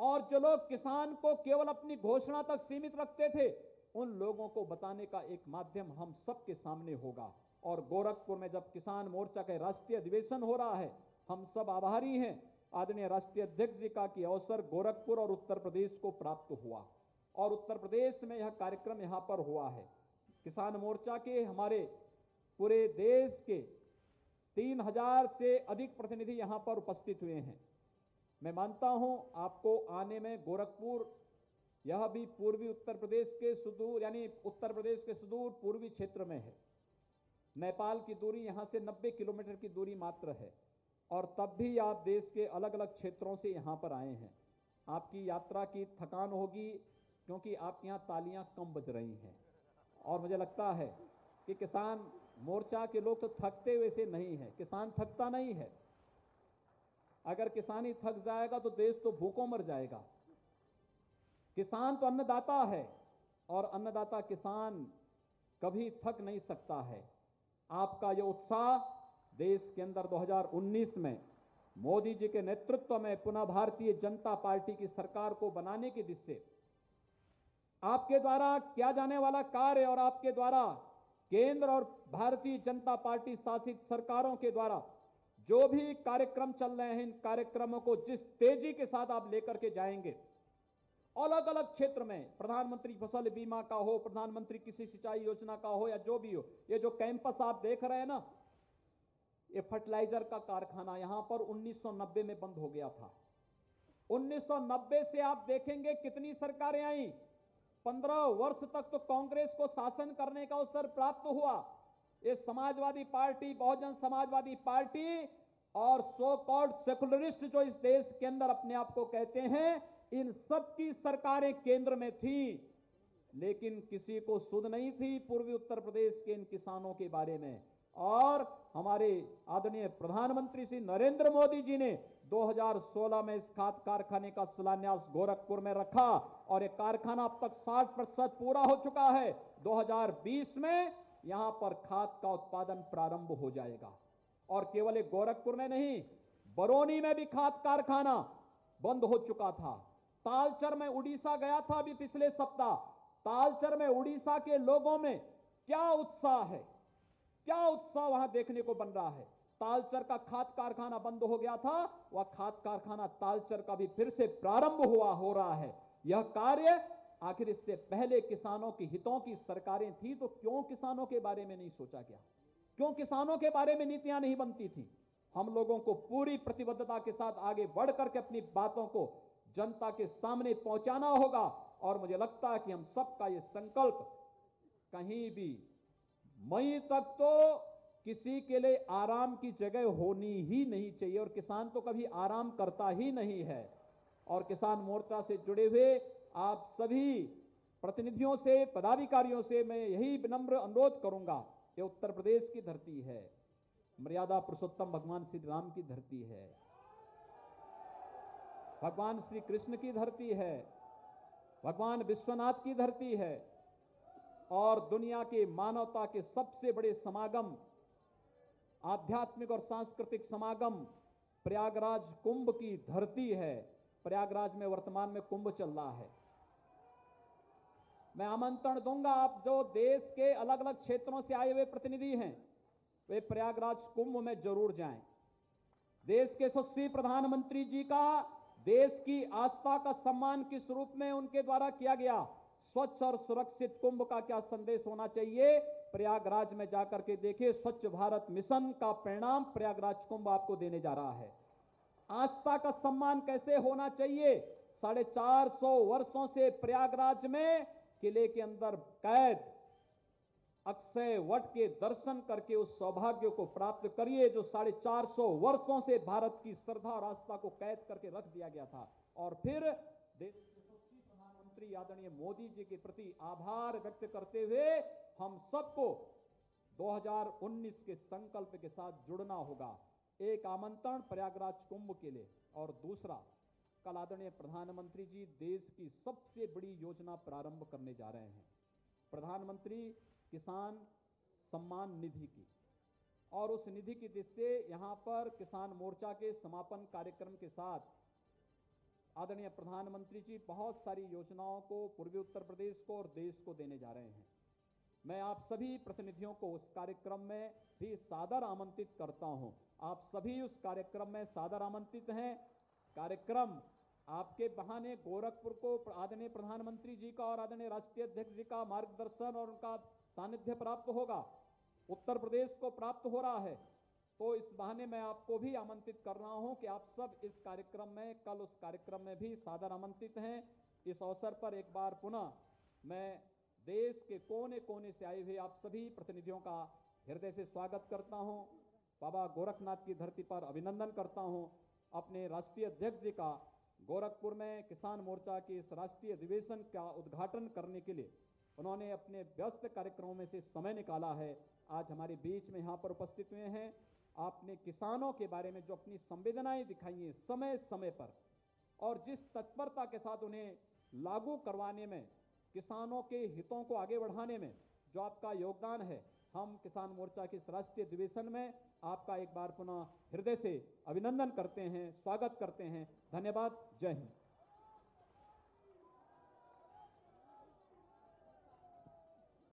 और जो लोग किसान को केवल अपनी घोषणा तक सीमित रखते थे, उन लोगों को बताने का एक माध्यम हम सबके सामने होगा। और गोरखपुर में जब किसान मोर्चा का राष्ट्रीय अधिवेशन हो रहा है, हम सब आभारी हैं आदरणीय राष्ट्रीय अध्यक्ष जी का कि अवसर गोरखपुर और उत्तर प्रदेश को प्राप्त हुआ और उत्तर प्रदेश में यह कार्यक्रम यहां पर हुआ है। किसान मोर्चा के हमारे पूरे देश के 3000 से अधिक प्रतिनिधि यहां पर उपस्थित हुए हैं। मैं मानता हूं आपको आने में गोरखपुर, यह भी पूर्वी उत्तर प्रदेश के सुदूर यानी उत्तर प्रदेश के सुदूर पूर्वी क्षेत्र में है। नेपाल की दूरी यहां से 90 किलोमीटर की दूरी मात्र है और तब भी आप देश के अलग अलग क्षेत्रों से यहां पर आए हैं। आपकी यात्रा की थकान होगी क्योंकि आपके यहां तालियां कम बज रही हैं और मुझे लगता है कि किसान मोर्चा के लोग तो थकते वैसे नहीं है। किसान थकता नहीं है। अगर किसान ही थक जाएगा तो देश तो भूखों मर जाएगा। किसान तो अन्नदाता है और अन्नदाता किसान कभी थक नहीं सकता है। आपका यह उत्साह देश के अंदर 2019 में मोदी जी के नेतृत्व में पुनः भारतीय जनता पार्टी की सरकार को बनाने की दिशा से आपके द्वारा किया जाने वाला कार्य और आपके द्वारा केंद्र और भारतीय जनता पार्टी शासित सरकारों के द्वारा जो भी कार्यक्रम चल रहे हैं, इन कार्यक्रमों को जिस तेजी के साथ आप लेकर के जाएंगे, अलग अलग क्षेत्र में, प्रधानमंत्री फसल बीमा का हो, प्रधानमंत्री कृषि सिंचाई योजना का हो या जो भी हो, ये जो कैंपस आप देख रहे हैं ना, ये फर्टिलाइजर का कारखाना यहां पर 1990 में बंद हो गया था। 1990 से आप देखेंगे कितनी सरकारें आई, 15 वर्ष तक तो कांग्रेस को शासन करने का अवसर प्राप्त हुआ। ये समाजवादी पार्टी, बहुजन समाजवादी पार्टी और सो कॉल्ड सेकुलरिस्ट जो इस देश के अंदर अपने आप को कहते हैं, इन सब की सरकारें केंद्र में थी, लेकिन किसी को सुध नहीं थी पूर्वी उत्तर प्रदेश के इन किसानों के बारे में। और हमारे आदरणीय प्रधानमंत्री श्री नरेंद्र मोदी जी ने 2016 में इस खाद कारखाने का शिलान्यास गोरखपुर में रखा और यह कारखाना अब तक 60% पूरा हो चुका है। 2020 में यहां पर खाद का उत्पादन प्रारंभ हो जाएगा। और केवल एक गोरखपुर में नहीं, बरौनी में भी खाद कारखाना बंद हो चुका था। तालचर में उड़ीसा गया था अभी पिछले सप्ताह। तालचर में उड़ीसा के लोगों में क्या उत्साह है, क्या उत्साह वहां देखने को बन रहा है। तालचर का खाद कारखाना बंद हो गया था, वह खाद कारखाना तालचर का भी फिर से प्रारंभ हो रहा है। यह कार्य आखिर इससे पहले किसानों के हितों की सरकारें थी तो क्यों किसानों के बारे में नहीं सोचा गया, क्यों किसानों के बारे में नीतियां नहीं बनती थी। हम लोगों को पूरी प्रतिबद्धता के साथ आगे बढ़ करके अपनी बातों को जनता के सामने पहुंचाना होगा और मुझे लगता है कि हम सबका यह संकल्प, कहीं भी मई तक तो किसी के लिए आराम की जगह होनी ही नहीं चाहिए और किसान तो कभी आराम करता ही नहीं है। और किसान मोर्चा से जुड़े हुए आप सभी प्रतिनिधियों से, पदाधिकारियों से मैं यही विनम्र अनुरोध करूंगा, ये उत्तर प्रदेश की धरती है, मर्यादा पुरुषोत्तम भगवान श्री राम की धरती है, भगवान श्री कृष्ण की धरती है, भगवान विश्वनाथ की धरती है और दुनिया के मानवता के सबसे बड़े समागम, आध्यात्मिक और सांस्कृतिक समागम प्रयागराज कुंभ की धरती है। प्रयागराज में वर्तमान में कुंभ चल रहा है। मैं आमंत्रण दूंगा, आप जो देश के अलग अलग क्षेत्रों से आए हुए प्रतिनिधि हैं, वे प्रयागराज कुंभ में जरूर जाएं। देश के यशस्वी प्रधानमंत्री जी का देश की आस्था का सम्मान किस रूप में उनके द्वारा किया गया, स्वच्छ और सुरक्षित कुंभ का क्या संदेश होना चाहिए, प्रयागराज में जाकर के देखिए। स्वच्छ भारत मिशन का परिणाम प्रयागराज कुंभ आपको देने जा रहा है। आस्था का सम्मान कैसे होना चाहिए, 450 वर्षों से प्रयागराज में किले के अंदर कैद अक्षय वट के दर्शन करके उस सौभाग्य को प्राप्त करिए जो 450 वर्षों से भारत की श्रद्धा और आस्था को कैद करके रख दिया गया था। और फिर देश के यशस्वी प्रधानमंत्री आदरणीय मोदी जी के प्रति आभार व्यक्त करते हुए हम सबको 2019 के संकल्प के साथ जुड़ना होगा। एक आमंत्रण प्रयागराज कुंभ के लिए और दूसरा, कल आदरणीय प्रधानमंत्री जी देश की सबसे बड़ी योजना प्रारंभ करने जा रहे हैं, प्रधानमंत्री किसान सम्मान निधि की। और उस निधि की दिशा से यहां पर किसान मोर्चा के समापन कार्यक्रम के साथ आदरणीय प्रधानमंत्री जी बहुत सारी योजनाओं को पूर्वी उत्तर प्रदेश को और देश को देने जा रहे हैं। मैं आप सभी प्रतिनिधियों को उस कार्यक्रम में भी सादर आमंत्रित करता हूं। आप सभी उस कार्यक्रम में सादर आमंत्रित हैं। कार्यक्रम आपके बहाने गोरखपुर को आदरणीय प्रधानमंत्री जी का और आदरणीय राष्ट्रीय अध्यक्ष जी का मार्गदर्शन और उनका सानिध्य प्राप्त होगा, उत्तर प्रदेश को प्राप्त हो रहा है। तो इस बहाने मैं आपको भी आमंत्रित कर रहा हूं कि आप सब इस कार्यक्रम में, कल उस कार्यक्रम में भी सादर आमंत्रित हैं। इस अवसर पर एक बार पुनः मैं देश के कोने कोने से आए हुए आप सभी प्रतिनिधियों का हृदय से स्वागत करता हूं। बाबा गोरखनाथ की धरती पर अभिनंदन करता हूं। अपने राष्ट्रीय अध्यक्ष जी का गोरखपुर में किसान मोर्चा के इस राष्ट्रीय अधिवेशन का उद्घाटन करने के लिए उन्होंने अपने व्यस्त कार्यक्रमों में से समय निकाला है, आज हमारे बीच में यहां पर उपस्थित हुए हैं। आपने किसानों के बारे में जो अपनी संवेदनाएं दिखाई हैं समय समय पर, और जिस तत्परता के साथ उन्हें लागू करवाने में, किसानों के हितों को आगे बढ़ाने में जो आपका योगदान है, हम किसान मोर्चा के इस राष्ट्रीय अधिवेशन में आपका एक बार पुनः हृदय से अभिनंदन करते हैं, स्वागत करते हैं। धन्यवाद। जय हिंद।